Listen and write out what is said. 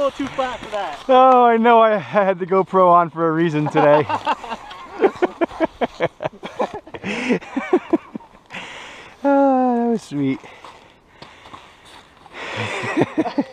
little too flat for that. Oh, I know. I had the GoPro on for a reason today. Oh, that was sweet.